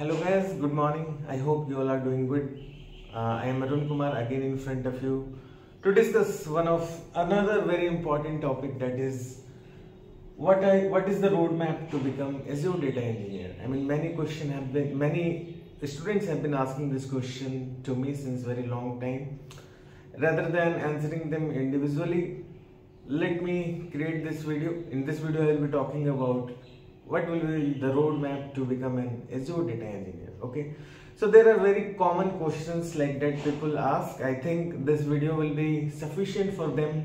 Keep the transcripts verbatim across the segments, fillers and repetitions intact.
Hello guys, good morning. I hope you all are doing good. Uh, I am Arun Kumar again in front of you to discuss one of another very important topic, that is what I what is the roadmap to become Azure Data Engineer. I mean, many question have been many students have been asking this question to me since very long time. Rather than answering them individually, let me create this video. In this video, I will be talking about what will be the roadmap to become an Azure Data Engineer. Okay, so there are very common questions like that people ask. I think this video will be sufficient for them.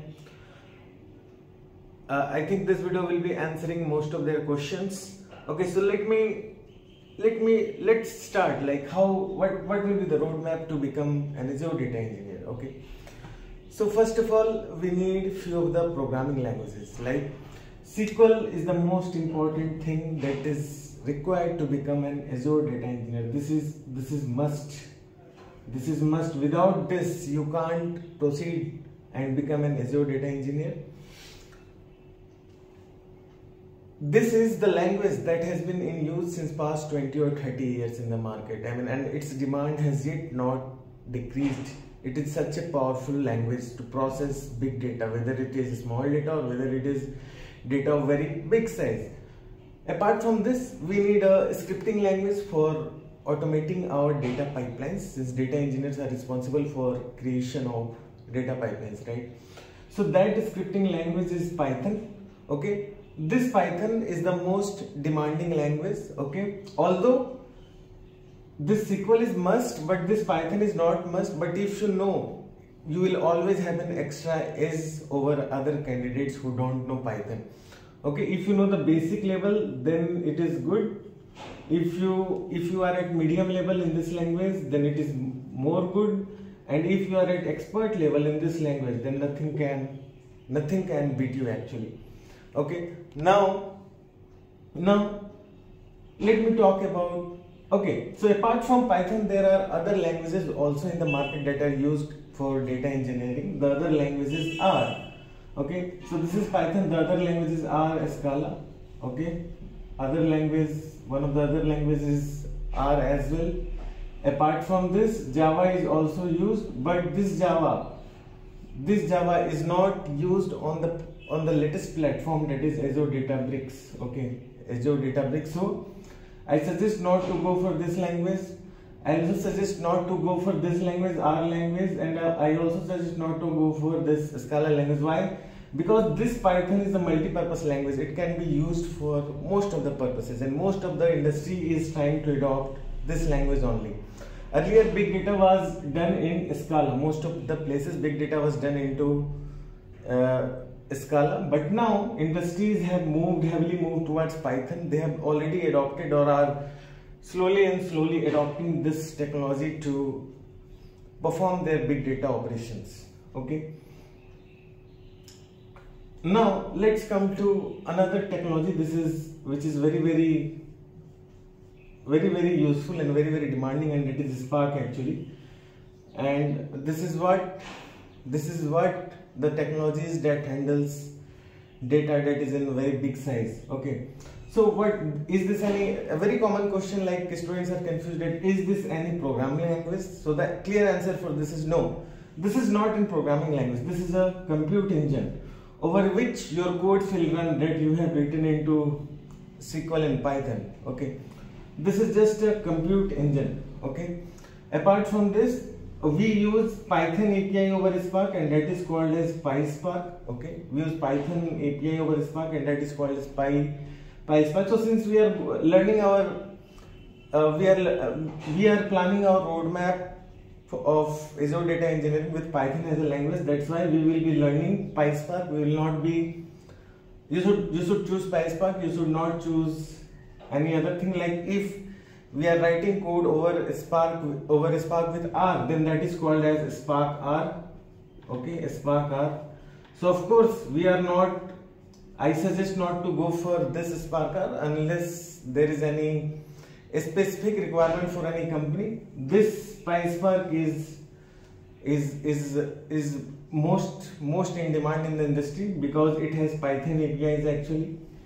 Uh, I think this video will be answering most of their questions. Okay, so let me let me let's start. Like how what what will be the roadmap to become an Azure Data Engineer? Okay, so first of all, we need few of the programming languages. Like S Q L is the most important thing that is required to become an Azure Data Engineer. This is this is must. This is must. Without this, you can't proceed and become an Azure Data Engineer. This is the language that has been in use since past twenty or thirty years in the market. I mean, and its demand has yet not decreased. It is such a powerful language to process big data, whether it is small data or whether it is data of very big size. Apart from this, we need a scripting language for automating our data pipelines, since data engineers are responsible for creation of data pipelines, right? So that scripting language is Python. Okay, this Python is the most demanding language. Okay, although this S Q L is must, but this Python is not must. But if you know, you will always have an extra edge over other candidates who don't know Python. Okay, if you know the basic level, then it is good. If you if you are at medium level in this language, then it is more good. And if you are at expert level in this language, then nothing can nothing can beat you actually. Okay, now now let me talk about. Okay, so apart from Python, there are other languages also in the market that are used for data engineering. The other languages are, okay, so this is Python. The other languages are Scala. Okay, other language, one of the other languages are as well. Apart from this, Java is also used, but this Java, this Java is not used on the on the latest platform, that is Azure Databricks. Okay, Azure Databricks. So I suggest not to go for this language. I also suggest not to go for this language, R language, and uh, I also suggest not to go for this Scala language. Why? Because this Python is a multi-purpose language. It can be used for most of the purposes, and most of the industry is trying to adopt this language only. Earlier, big data was done in Scala. Most of the places, big data was done into uh, Scala, but now industries have moved heavily moved towards Python. They have already adopted or are slowly and slowly adopting this technology to perform their big data operations. Okay, now let's come to another technology. This is which is very very very very useful and very very demanding, and it is Spark actually. And this is what this is what the technologies that handles data that is in very big size. Okay, so what is this? Any a very common question, like students are confused that is this any programming language? So the clear answer for this is no. This is not in programming language. This is a compute engine over which your codes will run that you have written into S Q L and Python. Okay, this is just a compute engine. Okay, apart from this, we use Python A P I over Spark, and that is called as PySpark. Okay, we use Python A P I over Spark, and that is called as Py PySpark. So since we are learning our, uh, we are uh, we are planning our roadmap of Azure Data Engineering with Python as a language. That's why we will be learning PySpark. We will not be. You should you should choose PySpark. You should not choose any other thing. Like if we are writing code over Spark over Spark with R, then that is called as Spark R. Okay, Spark R. So of course we are not. I suggest not to go for this Spark R unless there is any specific requirement for any company. This PySpark is is is is most most in demand in the industry because it has Python A P Is actually.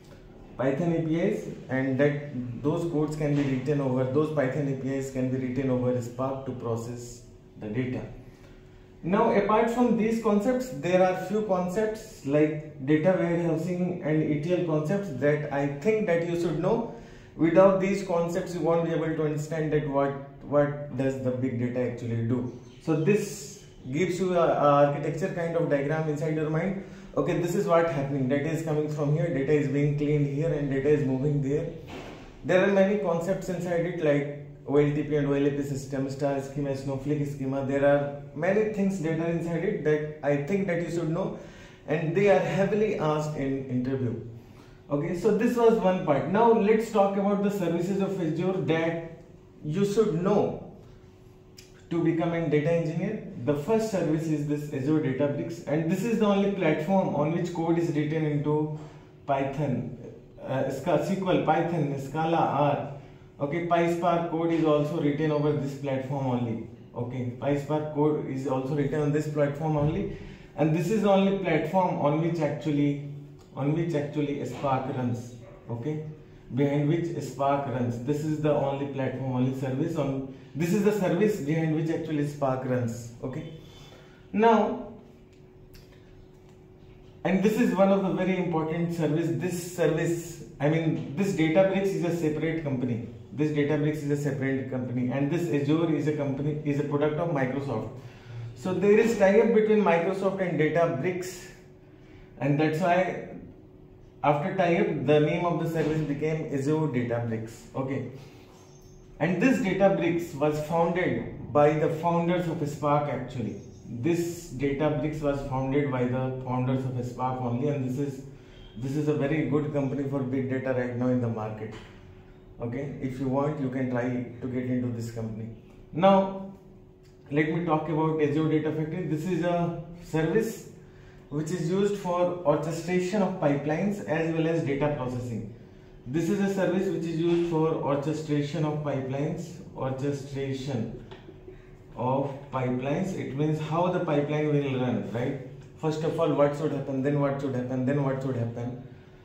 Python A P Is, and that those codes can be written over, those Python A P Is can be written over Spark to process the data. Now, apart from these concepts, there are few concepts like data warehousing and E T L concepts that I think that you should know. Without these concepts, you won't be able to understand that what what does the big data actually do. So this gives you a, a architecture kind of diagram inside your mind. Okay, this is what happening. Data is coming from here, data is being cleaned here, and data is moving there. There are many concepts inside it like O L T P and O L A P system, star schema, snowflake schema. There are many things that are inside it that I think that you should know, and they are heavily asked in interview. Okay, so this was one part. Now let's talk about the services of Azure that you should know to become a data engineer. The first service is this Azure Databricks, and this is the only platform on which code is written into Python, uh, S Q L, Python, Scala, R. Okay, PySpark code is also written over this platform only. Okay, PySpark code is also written on this platform only, and this is the only platform on which actually on which actually Spark runs. Okay, behind which Spark runs. This is the only platform, only service on. This is the service behind which actually Spark runs. Okay, now, and this is one of the very important service. This service, I mean, this Databricks is a separate company. This Databricks is a separate company, and this Azure is a company, is a product of Microsoft. So there is tie-up between Microsoft and Databricks, and that's why after tie-up, the name of the service became Azure Databricks. Okay, and this Databricks was founded by the founders of Spark actually. This Databricks was founded by the founders of Spark only, and this is this is a very good company for big data right now in the market. Okay, if you want, you can try to get into this company. Now, let me talk about Azure Data Factory. This is a service which is used for orchestration of pipelines as well as data processing. This is a service which is used for orchestration of pipelines, orchestration of pipelines. It means how the pipeline will run, right? First of all, what should happen, then what should happen, then what should happen.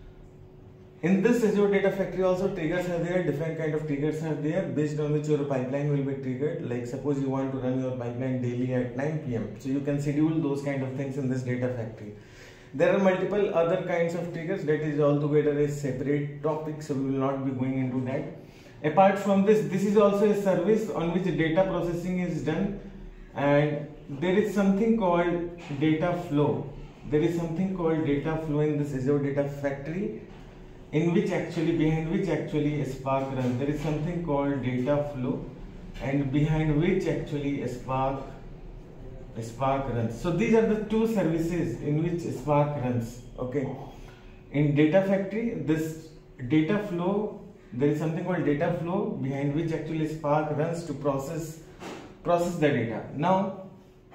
In this Azure Data Factory also triggers are there, different kind of triggers are there based on which your pipeline will be triggered. Like suppose you want to run your pipeline daily at nine P M So you can schedule those kind of things in this data factory. There are multiple other kinds of triggers that is altogether a separate topic, so we will not be going into that. Apart from this, this is also a service on which data processing is done, and there is something called data flow. There is something called data flow in this Azure Data Factory, in which actually, behind which actually Spark runs. There is something called data flow, and behind which actually Spark Spark runs. So these are the two services in which Spark runs. Okay, in data factory, this data flow, there is something called data flow behind which actually Spark runs to process process the data. Now,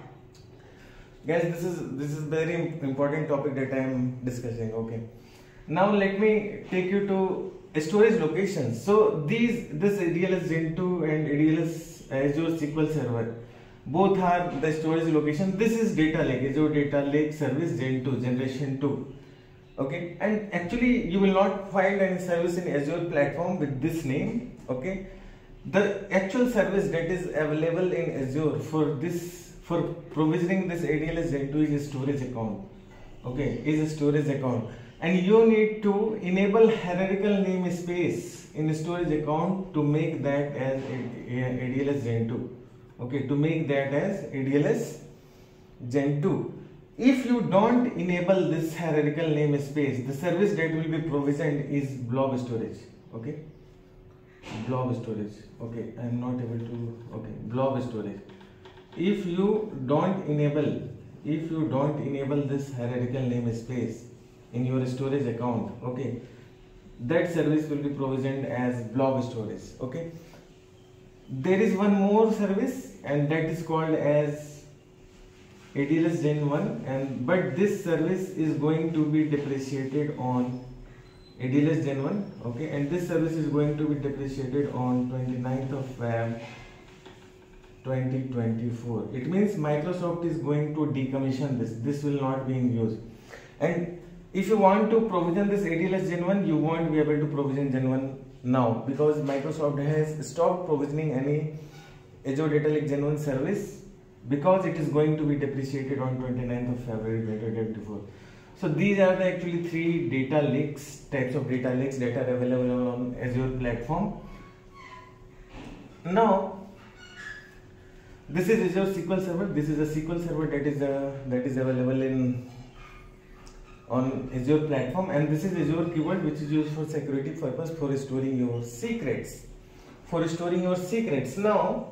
guys, this is this is very important topic that I am discussing. Okay. Now let me take you to storage locations. So these this A D L S Gen two and A D L S Azure S Q L Server, both are the storage location. This is data lake, Azure Data Lake Service Gen two, generation two. Okay, and actually you will not find any service in Azure platform with this name. Okay, the actual service that is available in Azure for this for provisioning this A D L S Gen two is a storage account. Okay, is a storage account. And you need to enable hierarchical namespace in storage account to make that as A D L S Gen two. Okay, to make that as A D L S Gen two. If you don't enable this hierarchical namespace, the service that will be provisioned is blob storage. Okay, blob storage. Okay, I am not able to. Okay, blob storage. If you don't enable, if you don't enable this hierarchical namespace in your storage account, okay, that service will be provisioned as blob storage. Okay, there is one more service, and that is called as A D L S Gen one, and but this service is going to be depreciated on A D L S Gen one. Okay, and this service is going to be depreciated on twenty-ninth of February twenty twenty-four. It means Microsoft is going to decommission this. This will not be in use. And if you want to provision this A D L S Gen one, you won't be able to provision Gen one now, because Microsoft has stopped provisioning any Azure Data Lake Gen one service, because it is going to be depreciated on twenty-ninth of February twenty twenty-four. So these are the actually three data lakes, types of data lakes that are available on Azure platform. Now, this is Azure S Q L Server. This is a S Q L Server that is a, that is available in on Azure platform, and this is Azure keyword, which is used for security purpose, for storing your secrets. For storing your secrets. Now,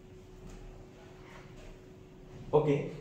okay.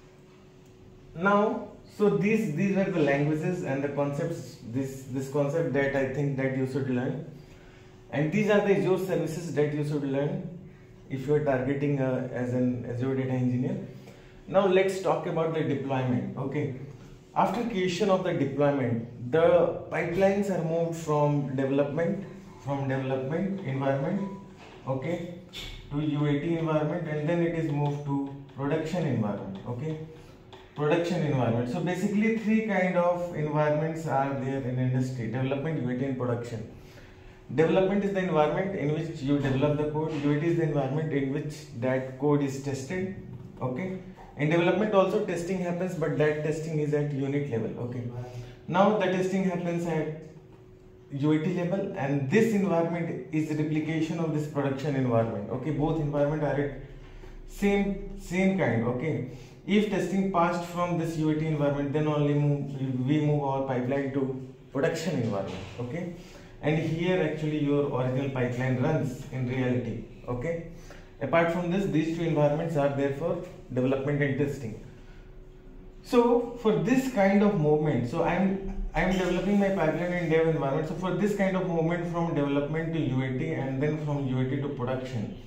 Now, so these these are the languages and the concepts. This this concept that I think that you should learn, and these are the Azure services that you should learn if you are targeting uh, as an Azure Data Engineer. Now let's talk about the deployment. Okay. After creation of the deployment, the pipelines are moved from development, from development environment, okay, to U A T environment, and then it is moved to production environment, okay, production environment. So basically three kind of environments are there in industry: development, U A T, and production. Development is the environment in which you develop the code. U A T is the environment in which that code is tested, okay. In development also testing happens, but that testing is at unit level, okay. Now the testing happens at U A T level, and this environment is replication of this production environment, okay. Both environment are at same same kind, okay. If testing passed from this U A T environment, then only move, we move our pipeline to production environment, okay. And here actually your original pipeline runs in reality, okay. Apart from this, these two environments are there for development and testing. So for this kind of movement, so I'm I'm developing my pipeline in dev environment. So for this kind of movement from development to U A T and then from U A T to production,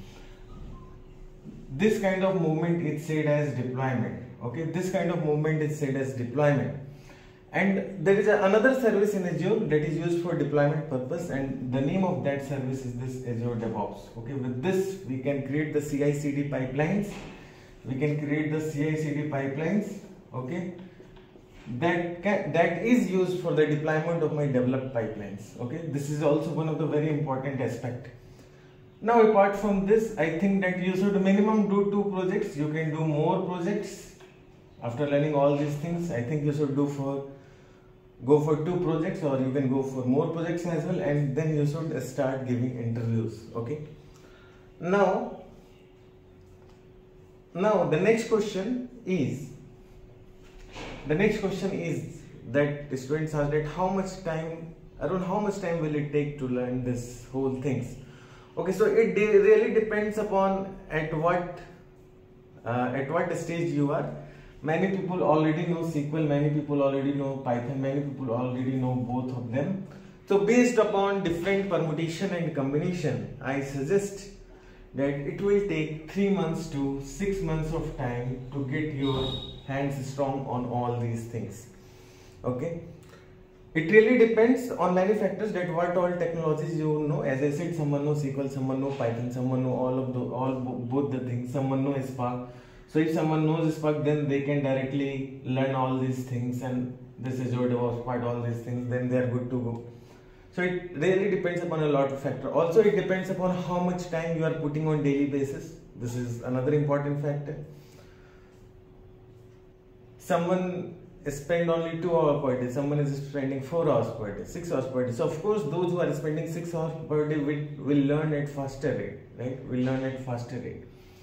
this kind of movement is said as deployment. Okay, this kind of movement is said as deployment. And there is a, another service in Azure that is used for deployment purpose, and the name of that service is this Azure DevOps. Okay, with this we can create the C I C D pipelines. We can create the C I C D pipelines. Okay, that can, that is used for the deployment of my developed pipelines. Okay, this is also one of the very important aspect. Now apart from this, I think that you should minimum do two projects. You can do more projects after learning all these things. I think you should do for go for two projects, or you can go for more projects as well, and then you should start giving interviews. Okay, now now the next question is the next question is that the students ask that how much time around how much time will it take to learn this whole things. Okay, so it de really depends upon at what uh, at what stage you are. Many people already know S Q L, many people already know Python, many people already know both of them. So based upon different permutation and combination, I suggest that it will take three months to six months of time to get your hands strong on all these things. Okay, it really depends on many factors, that what all technologies you know. As I said, someone knows S Q L, someone knows Python, someone knows all of the all both the things, someone knows Spark. So if someone knows Spark, then they can directly learn all these things, and this is Azure DevOps part, all these things, then they are good to go. So it really depends upon a lot of factors. Also it depends upon how much time you are putting on daily basis. This is another important factor. Someone spend only two hours per day, someone is spending four hours per day, six hours per day. So of course those who are spending six hours per day will, will learn at faster rate, right? Will learn at faster rate.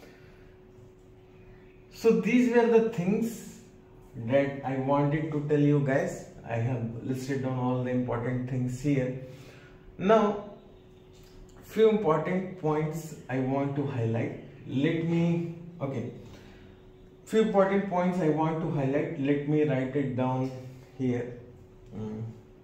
So these were the things that I wanted to tell you guys. I have listed down all the important things here. Now, few important points I want to highlight. Let me, okay, few important points I want to highlight. Let me write it down here. Mm.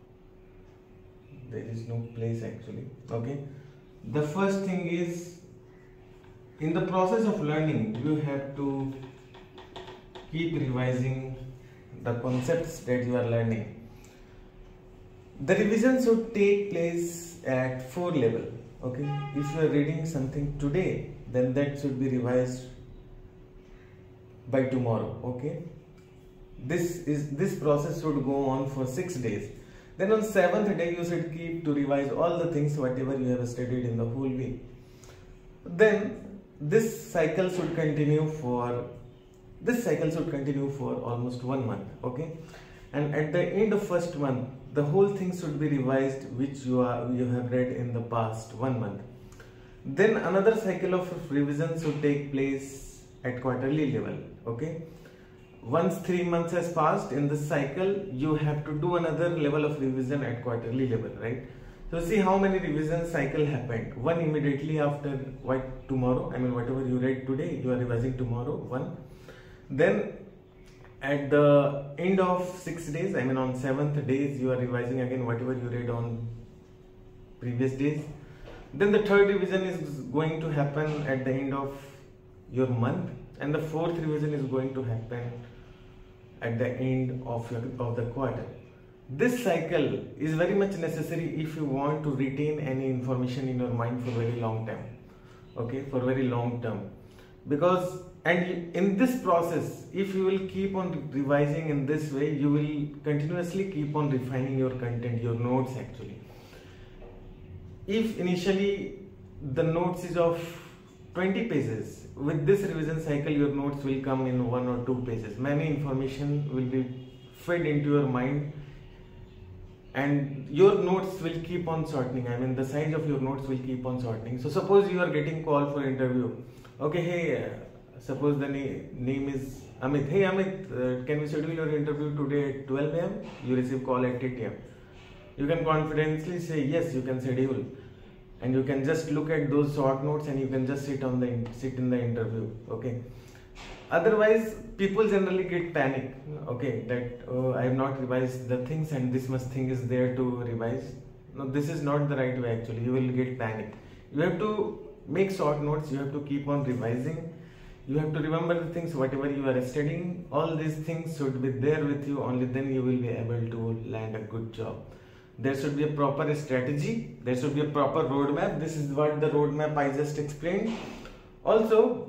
There is no place actually. Okay. The first thing is, in the process of learning, you have to keep revising the concepts that you are learning. The revision should take place at four level. Okay, if you are reading something today, then that should be revised by tomorrow. Okay, this is this process should go on for six days. Then on seventh day you should keep to revise all the things whatever you have studied in the whole week. Then this cycle should continue for this cycle should continue for almost one month. Okay, and at the end of first month the whole thing should be revised which you are you have read in the past one month. Then another cycle of revision should take place at quarterly level. Okay, once three months has passed in this cycle, you have to do another level of revision at quarterly level, right? So see how many revision cycle happened. One immediately after what tomorrow, I mean whatever you read today, you are revising tomorrow, one. Then at the end of six days, I mean on seventh days, you are revising again whatever you read on previous days. Then the third revision is going to happen at the end of your month, and the fourth revision is going to happen at the end of your of the quarter. This cycle is very much necessary if you want to retain any information in your mind for very long time. Okay, for very long term, because and in this process, if you will keep on revising in this way, you will continuously keep on refining your content, your notes actually. If initially the notes is of twenty pages, with this revision cycle your notes will come in one or two pages. Many information will be fed into your mind and your notes will keep on shortening. I mean the size of your notes will keep on shortening. So suppose you are getting call for interview. Okay, hey, uh, suppose the na name is Amit. Hey Amit, uh, can we schedule your interview today at twelve A M? You receive call at eight A M You can confidently say yes, you can schedule, and you can just look at those short notes and you can just sit on the sit in the interview. Okay. Otherwise, people generally get panic. Okay, that oh, I have not revised the things and this much thing is there to revise. No, this is not the right way actually. You will get panic. You have to make short notes. You have to keep on revising. You have to remember the things whatever you are studying. All these things should be there with you. Only then you will be able to land a good job. There should be a proper strategy. There should be a proper roadmap. This is what the roadmap I just explained. Also,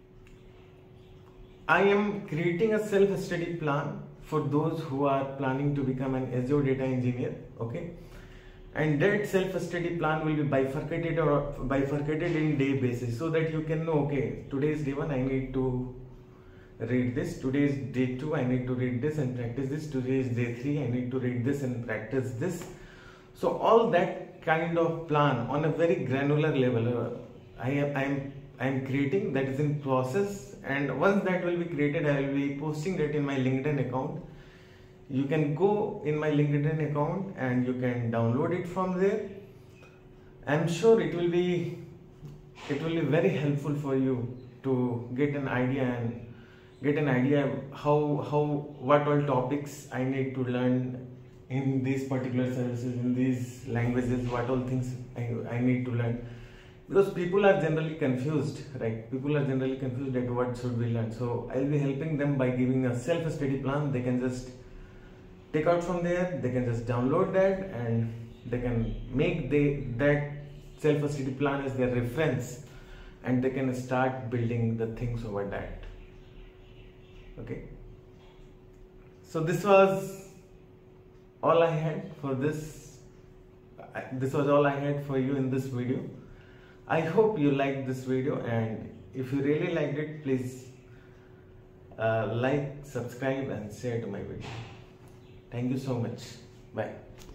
I am creating a self-study plan for those who are planning to become an Azure Data Engineer. Okay, and that self-study plan will be bifurcated or bifurcated in day basis, so that you can know, okay, today is day one, I need to read this. Today is day two, I need to read this and practice this. Today is day three, I need to read this and practice this. So all that kind of plan on a very granular level, uh, I am I am I am creating. That is in process, and once that will be created, I will be posting that in my LinkedIn account. You can go in my LinkedIn account and you can download it from there. I am sure it will be it will be very helpful for you to get an idea and get an idea how how what all topics I need to learn in these particular services, in these languages, what all things I, I need to learn. Because people are generally confused, right? People are generally confused at what should we learn. So I'll be helping them by giving a self-study plan. They can just take out from there, they can just download that, and they can make they, that self-study plan as their reference, and they can start building the things over that. Okay. So this was all I had for this. This was all I had for you in this video. I hope you liked this video, and if you really liked it, please uh, like, subscribe and share to my video. Thank you so much. Bye.